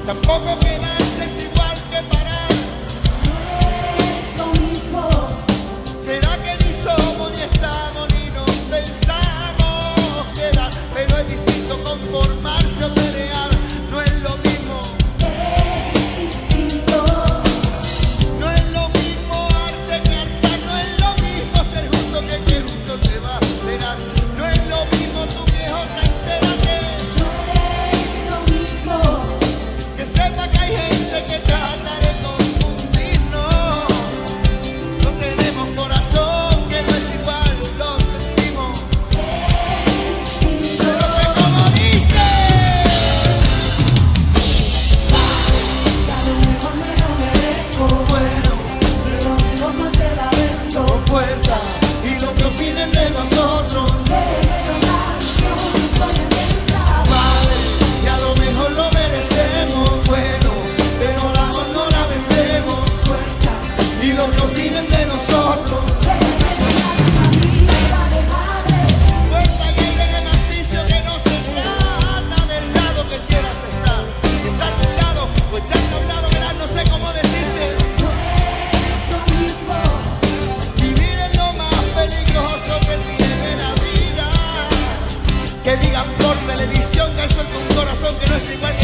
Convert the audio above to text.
Tampoco quedarse es igual que parar. No es lo mismo. ¿Será que ni somos ni estamos ni nos pensamos quedar? Pero es distinto conformarse o pelear. No es lo mismo. Es distinto. No es lo mismo arte que arte. No es lo mismo ser justo que justo te va. Verás, no es lo mismo tu viejo que entérate. No es lo mismo. Que sepa que hay gente que trata de confundirnos. No tenemos corazón, que no es igual, lo sentimos. Es distinto. Pero que como dice, Ya lo mejor me lo merezco. bueno, Pero mejor no te la vendo. puerta, y lo que opinen de nosotros, Déjelo más, yo estoy encantada. vale, y a lo mejor lo merecemos, bueno, pero el amor no la vendemos, puerta, y lo que opinen de nosotros. Puerta libre en el oficio que no se trata del lado que quieras estar. Está a tu lado o echando a un lado, verás, no sé cómo decirte. Vivir es lo más peligroso que tiene la vida. Que digan por televisión que suelta un corazón que no es igual que